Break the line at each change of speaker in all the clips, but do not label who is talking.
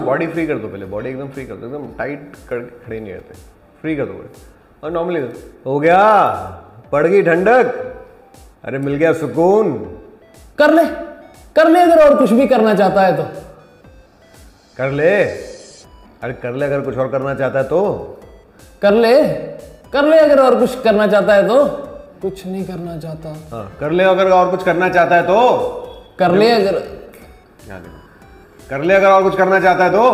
Body free कर दो पहले, बॉडी एकदम फ्री कर दो, एकदम टाइट करके खड़े नहीं रहते, फ्री कर दो और नॉर्मली हो गया, पड़ गई ठंडक, अरे मिल गया सुकून।
कर ले अगर और कुछ भी करना चाहता है तो।
कर ले, अरे कर ले अगर कुछ और करना चाहता है तो। कर ले
अगर और कुछ करना चाहता है तो। कुछ नहीं करना चाहता।
हाँ, कर ले अगर और कुछ करना चाहता है तो।
कर ले अगर
कर ले अगर और कुछ करना चाहता है तो।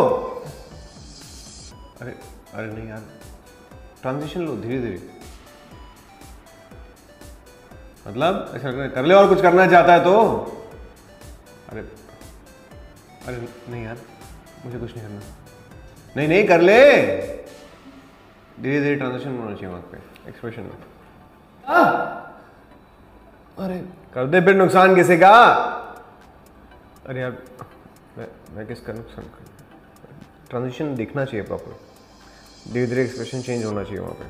अरे नहीं यार, ट्रांजिशन लो धीरे धीरे, मतलब ऐसा कर ले और कुछ करना चाहता है तो। अरे नहीं यार, मुझे कुछ नहीं करना। नहीं कर ले, धीरे धीरे ट्रांजिशन होना चाहिए वहां पे एक्सप्रेशन में।
अरे
कर दे फिर, नुकसान किसी का। अरे यार मैं किसका नुकसान कर, ट्रांजिशन दिखना चाहिए प्रॉपर, धीरे धीरे एक्सप्रेशन चेंज होना चाहिए वहां पे।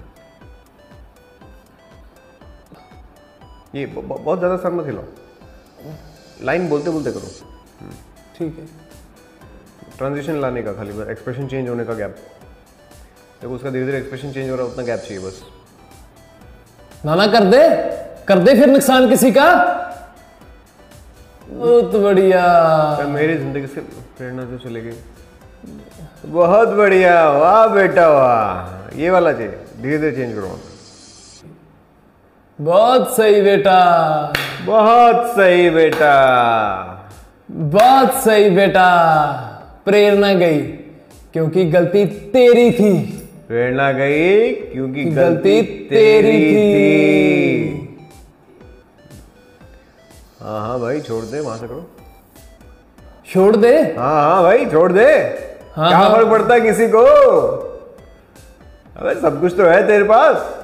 ये बहुत ज्यादा सर मत हिलाओ, लाइन बोलते बोलते करो।
ठीक है,
ट्रांजिशन लाने का खाली, एक्सप्रेशन चेंज होने का गैप, देखो उसका धीरे धीरे एक्सप्रेशन चेंज हो रहा है, उतना गैप चाहिए बस।
ना कर दे फिर नुकसान किसी का। बहुत बढ़िया,
मेरी जिंदगी से प्रेरणा जो चली गई। बहुत बढ़िया, वाह बेटा वाह, ये वाला चाहिए, धीरे धीरे चेंज करो।
बहुत सही बेटा,
बहुत सही बेटा,
बहुत सही बेटा। प्रेरणा गई क्योंकि गलती तेरी थी।
प्रेरणा गई क्योंकि गलती
तेरी थी।
हाँ भाई छोड़ दे, वहां से करो।
छोड़ दे,
हाँ भाई छोड़ दे। क्या फर्क पड़ता है किसी को, अबे सब कुछ तो है तेरे पास।